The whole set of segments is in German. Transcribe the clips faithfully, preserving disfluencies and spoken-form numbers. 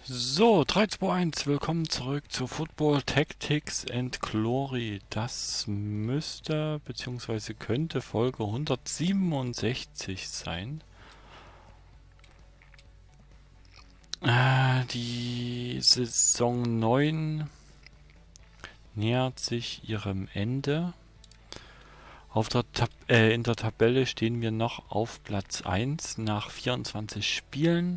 So, drei, zwei, eins, willkommen zurück zu Football Tactics and Glory. Das müsste bzw. könnte Folge hundertsiebenundsechzig sein. Äh, die Saison neun nähert sich ihrem Ende. Auf der Tab äh, in der Tabelle stehen wir noch auf Platz eins nach vierundzwanzig Spielen.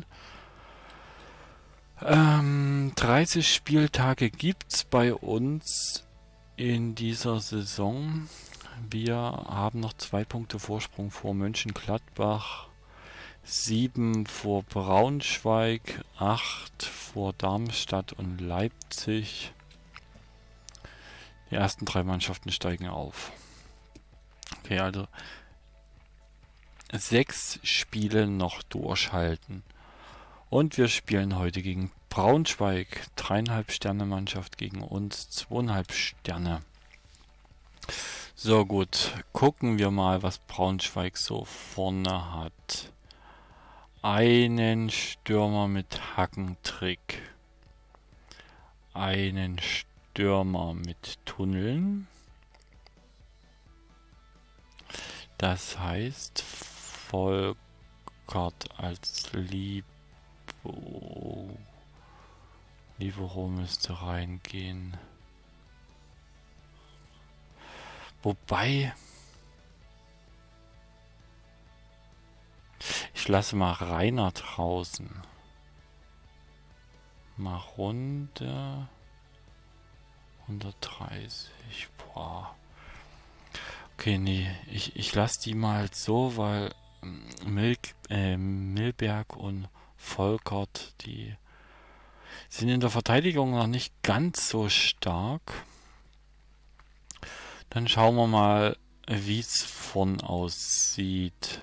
Ähm, dreißig Spieltage gibt's bei uns in dieser Saison. Wir haben noch zwei Punkte Vorsprung vor Mönchengladbach, sieben vor Braunschweig, acht vor Darmstadt und Leipzig. Die ersten drei Mannschaften steigen auf. Okay, also sechs Spiele noch durchhalten. Und wir spielen heute gegen Braunschweig, dreieinhalb Sterne Mannschaft gegen uns, zweieinhalb Sterne. So gut, gucken wir mal, was Braunschweig so vorne hat. Einen Stürmer mit Hackentrick. Einen Stürmer mit Tunneln. Das heißt, Volkert als Lieb Oh. Libero müsste reingehen. Wobei... Ich lasse mal Rainer draußen. Mal runter. hundertdreißig. Boah. Okay, nee. Ich, ich lasse die mal so, weil Milk, äh, Milberg und Volkert, die sind in der Verteidigung noch nicht ganz so stark. Dann schauen wir mal, wie es vorn aussieht.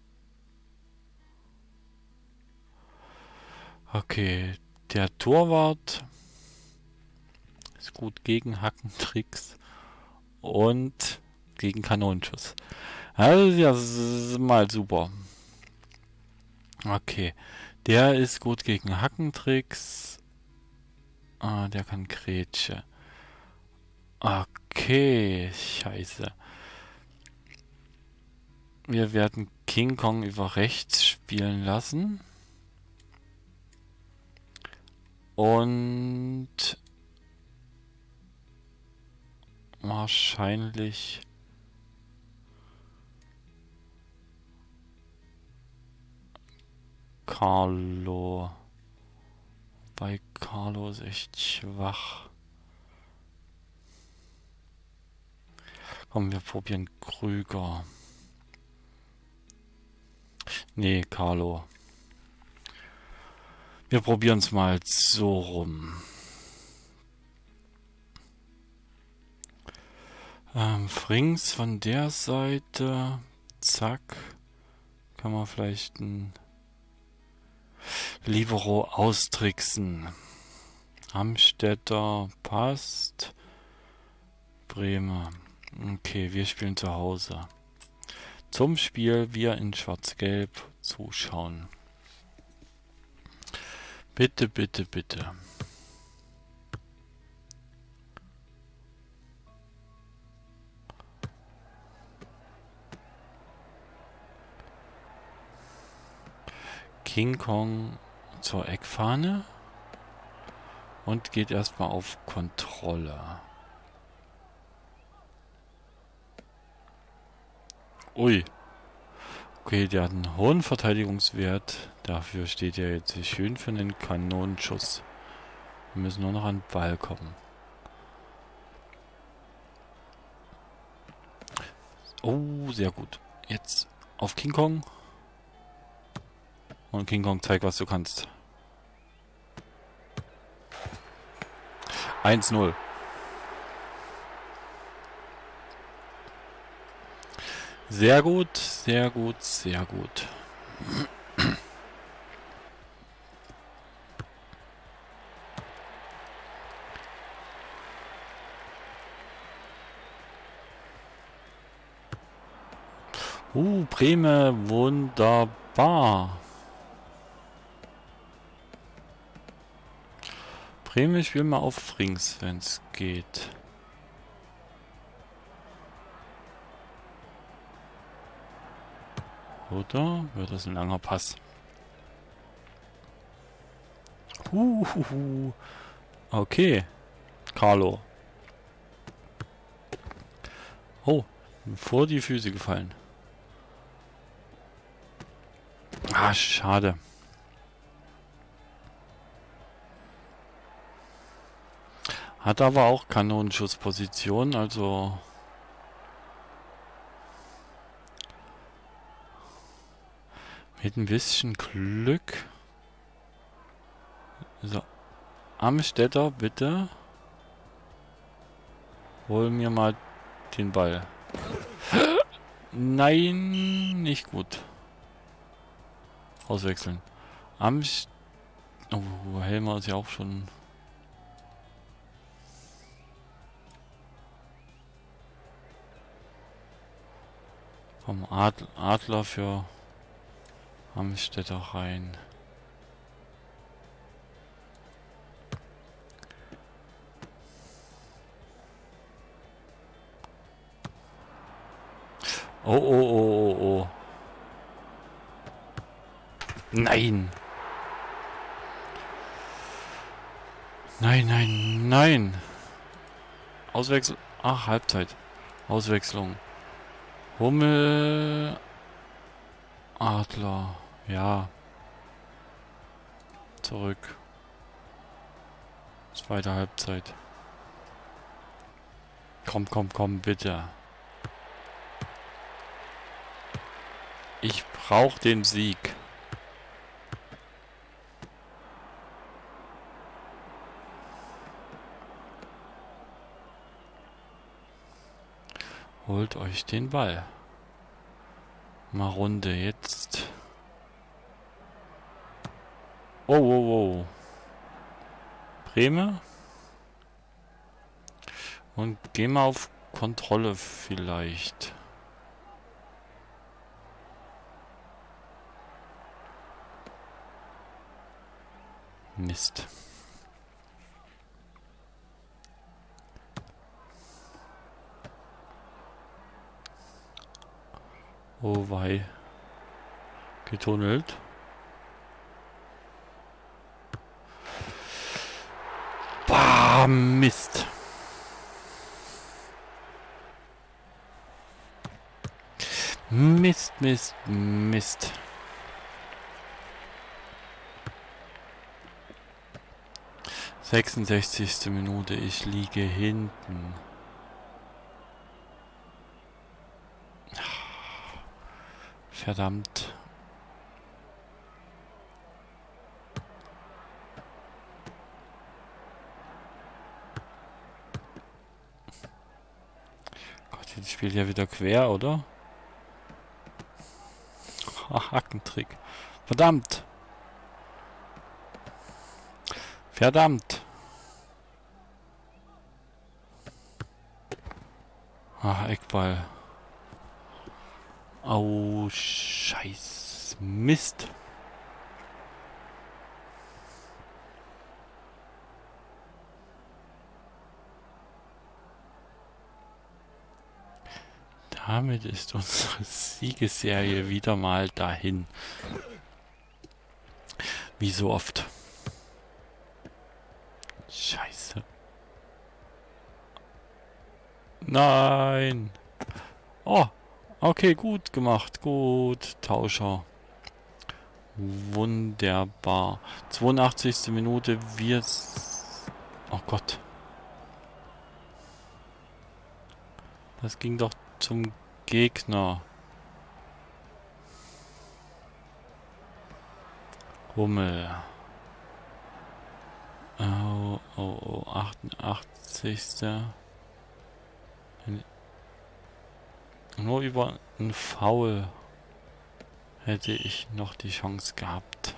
Okay, der Torwart ist gut gegen Hackentricks und gegen Kanonenschuss. Also ja, das ist mal super. Okay. Der ist gut gegen Hackentricks. Ah, der kann Grätsche. Okay, scheiße. Wir werden King Kong über rechts spielen lassen. Und wahrscheinlich... Carlo. Bei Carlo ist echt schwach. Komm, wir probieren Krüger. Nee, Carlo. Wir probieren es mal so rum. Ähm, Frings von der Seite. Zack. Kann man vielleicht ein Libero austricksen. Amstetter passt. Bremer. Okay, wir spielen zu Hause. Zum Spiel wir in Schwarz-Gelb zuschauen. Bitte, bitte, bitte. King Kong zur Eckfahne und geht erstmal auf Kontrolle. Ui. Okay, der hat einen hohen Verteidigungswert. Dafür steht er jetzt schön für einen Kanonenschuss. Wir müssen nur noch an den Ball kommen. Oh, sehr gut. Jetzt auf King Kong. Und King Kong, zeig, was du kannst. eins null. Sehr gut, sehr gut, sehr gut. Uh, Breme, wunderbar. Bremen, ich will mal auf Rings, wenn es geht. Oder wird das ein langer Pass? Huhuhu. Okay, Carlo. Oh, vor die Füße gefallen. Ah, schade. Hat aber auch Kanonenschussposition, also mit ein bisschen Glück. So, Amstetter, bitte. Hol mir mal den Ball. Nein, nicht gut. Auswechseln. Amst... Oh, Helmer ist ja auch schon... Komm, Ad Adler für Amstetter rein. Oh, oh, oh, oh, oh. Nein. Nein, nein, nein. Auswechsel... Ach, Halbzeit. Auswechslung. Hummel... Adler. Ja. Zurück. Zweite Halbzeit. Komm, komm, komm, bitte. Ich brauche den Sieg. Holt euch den Ball. Mal Runde jetzt. Oh, oh, oh. Bremen. Und gehen wir auf Kontrolle vielleicht. Mist. Oh wei. Getunnelt. Bah, Mist. Mist, Mist, Mist. sechsundsechzigste Minute, ich liege hinten. Verdammt. Gott, jetzt spielt ja wieder quer, oder? Ach, Hackentrick. Verdammt. Verdammt. Ach, Eckball. Oh, scheiß Mist. Damit ist unsere Siegesserie wieder mal dahin. Wie so oft. Scheiße. Nein. Oh, okay, gut gemacht. Gut, Tauscher. Wunderbar. zweiundachtzigste Minute. Wir... Oh Gott. Das ging doch zum Gegner. Hummel. Oh, oh, oh. achtundachtzigste Nur über ein Foul hätte ich noch die Chance gehabt.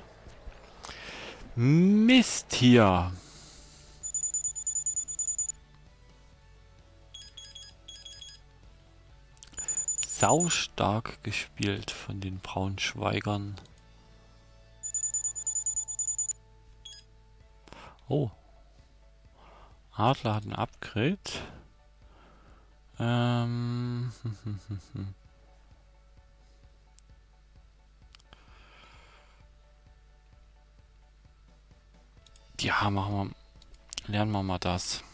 Mist hier. Saustark gespielt von den Braunschweigern. Oh, Adler hat ein Upgrade. Ähm. Ja, machen wir. Lernen wir mal das.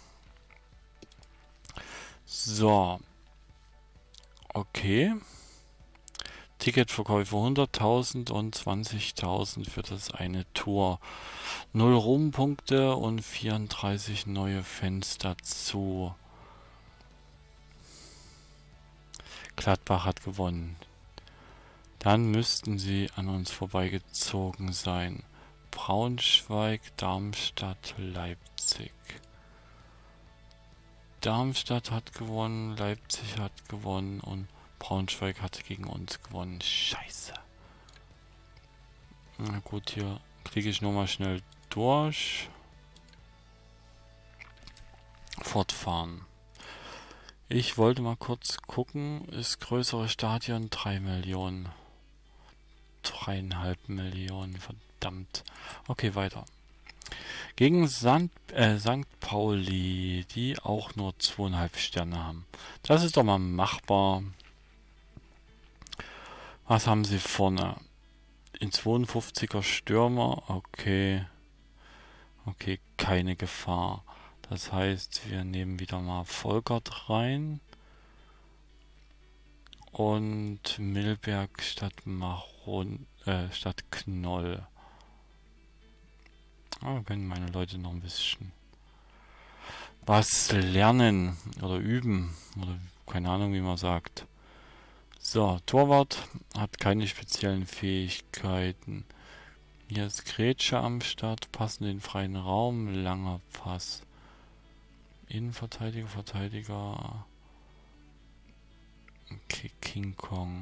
So. Okay. Ticketverkäufe hunderttausend und zwanzigtausend für das eine Tour. Null Ruhmpunkte und vierunddreißig neue Fans dazu. Gladbach hat gewonnen. Dann müssten sie an uns vorbeigezogen sein. Braunschweig, Darmstadt, Leipzig. Darmstadt hat gewonnen, Leipzig hat gewonnen und Braunschweig hat gegen uns gewonnen. Scheiße. Na gut, hier klicke ich nur mal schnell durch. Fortfahren. Ich wollte mal kurz gucken. Ist größere Stadion drei Millionen. Dreieinhalb Millionen, verdammt. Okay, weiter. Gegen Sand, äh, Sankt Pauli, die auch nur zweieinhalb Sterne haben. Das ist doch mal machbar. Was haben sie vorne? In zweiundfünfziger Stürmer, okay. Okay, keine Gefahr. Das heißt, wir nehmen wieder mal Volkert rein. Und Milberg statt Maron, äh, statt Knoll. Ah, können meine Leute noch ein bisschen was lernen oder üben. Oder keine Ahnung, wie man sagt. So, Torwart hat keine speziellen Fähigkeiten. Hier ist Grätsche am Start, passen den freien Raum, langer Pass. Innenverteidiger, Verteidiger. Okay, King Kong.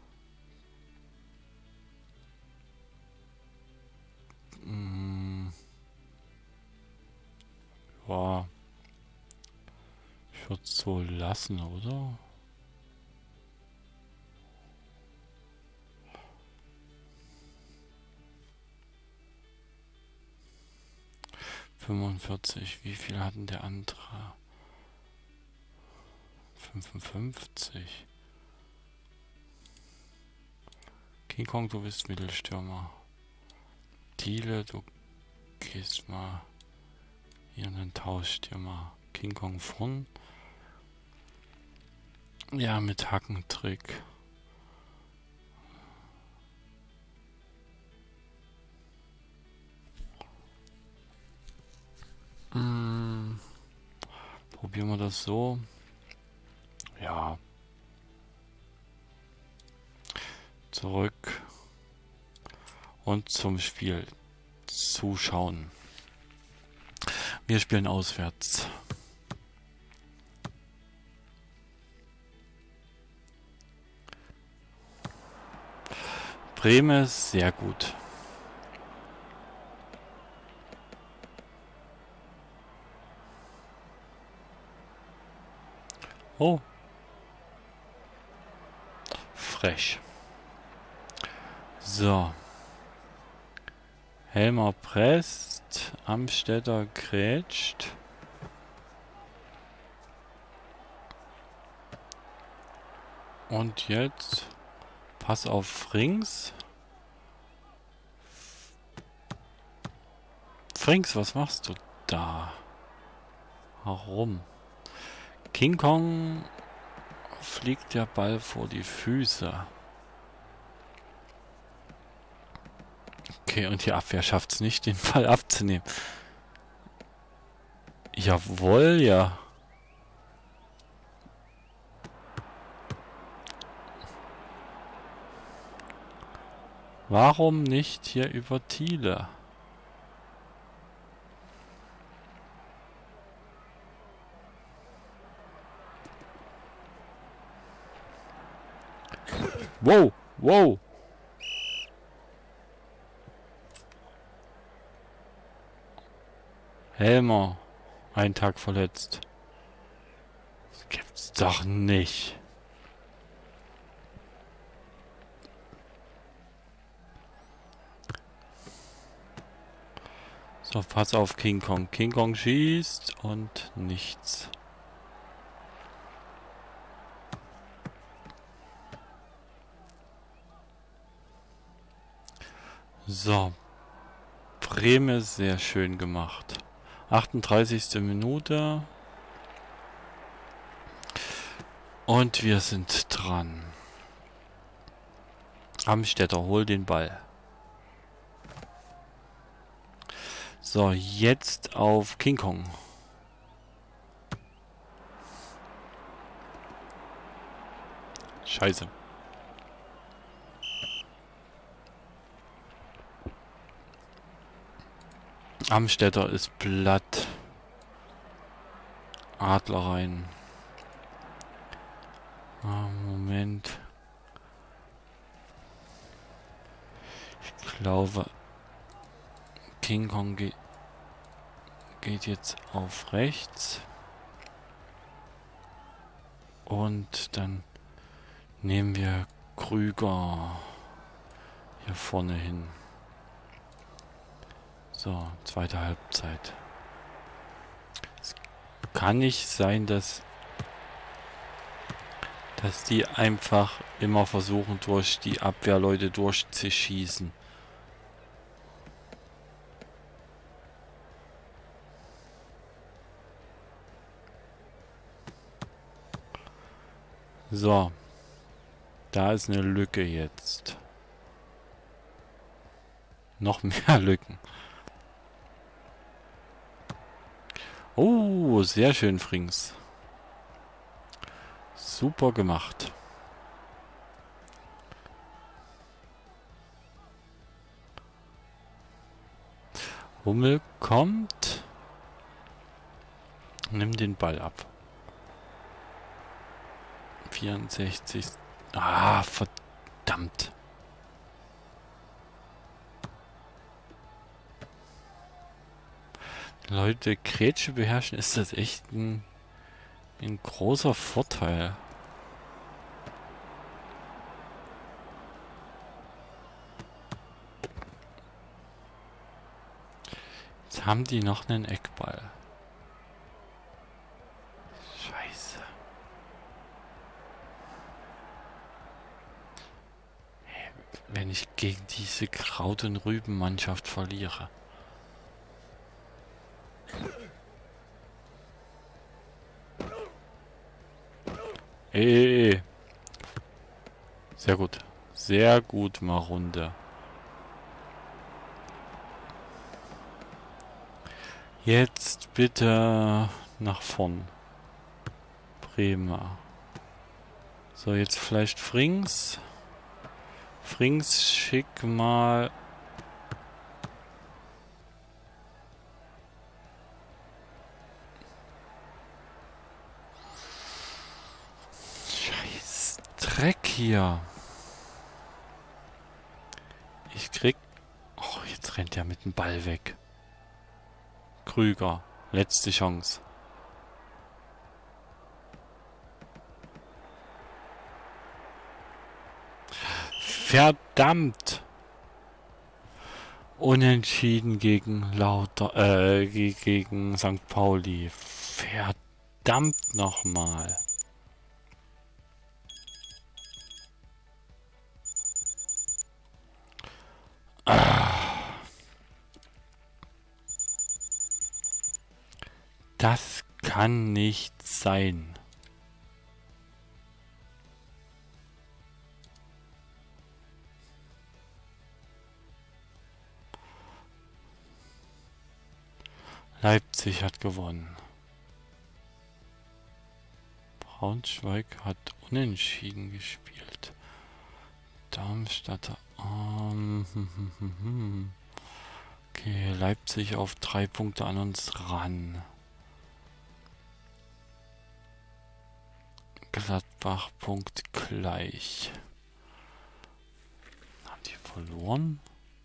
Hm. Ja. Ich würde es so lassen, oder? fünfundvierzig. Wie viel hatten der andere? fünfundfünfzig. King Kong, du bist Mittelstürmer. Thiele, du gehst mal hier und dann tauscht ihr mal King Kong vorn. Ja, mit Hackentrick. Hm. Probieren wir das so. Ja. Zurück. Und zum Spiel zuschauen. Wir spielen auswärts. Bremen ist sehr gut. Oh. Frech. So. Helmer presst. Amstetter grätscht. Und jetzt Pass auf Frings. Frings, was machst du da? Warum? King Kong fliegt der Ball vor die Füße. Okay, und die Abwehr schafft es nicht, den Ball abzunehmen. Jawohl, ja. Warum nicht hier über Thiele? Wow, wow. Helmer, ein Tag verletzt. Das gibt's doch nicht. So, Doch, pass auf King Kong. King Kong schießt und nichts. So. Breme sehr schön gemacht. achtunddreißigste Minute. Und wir sind dran. Amstetter, hol den Ball. So, jetzt auf King Kong. Scheiße. Amstetter ist platt. Adler rein. Ah, Moment. Ich glaube, King Kong ge geht jetzt auf rechts. Und dann nehmen wir Krüger hier vorne hin. So, zweite Halbzeit. Es kann nicht sein, dass, dass die einfach immer versuchen, durch die Abwehrleute durchzuschießen. So, da ist eine Lücke jetzt. Noch mehr Lücken. Oh, sehr schön, Frings. Super gemacht. Hummel kommt. Nimm den Ball ab. vierundsechzig. Ah, verdammt. Leute, Grätsche beherrschen, ist das echt ein, ein großer Vorteil. Jetzt haben die noch einen Eckball. Scheiße. Hey, wenn ich gegen diese Kraut- und Rübenmannschaft verliere. Ey, sehr gut. Sehr gut, mal Runde. Jetzt bitte nach vorn. Bremer. So, jetzt vielleicht Frings. Frings, schick mal. Scheiß Dreck hier. Ich krieg... Oh, jetzt rennt er mit dem Ball weg. Krüger. Letzte Chance. Verdammt! Unentschieden gegen Lauter... Äh, gegen Sankt Pauli. Verdammt nochmal. Das kann nicht sein. Leipzig hat gewonnen. Braunschweig hat unentschieden gespielt. Darmstadter. Um, hm, hm, hm, hm. Okay, Leipzig auf drei Punkte an uns ran. Gladbach Punkt gleich. Haben die verloren?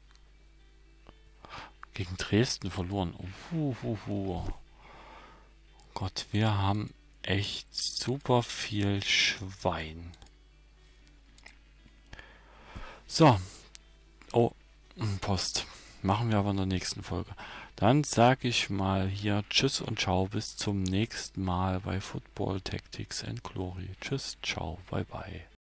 Gegen Dresden verloren. Uh, uh, uh. Gott, wir haben echt super viel Schwein. So. Oh, Post. Machen wir aber in der nächsten Folge. Dann sage ich mal hier Tschüss und Ciao, bis zum nächsten Mal bei Football Tactics and Glory. Tschüss, ciao, bye bye.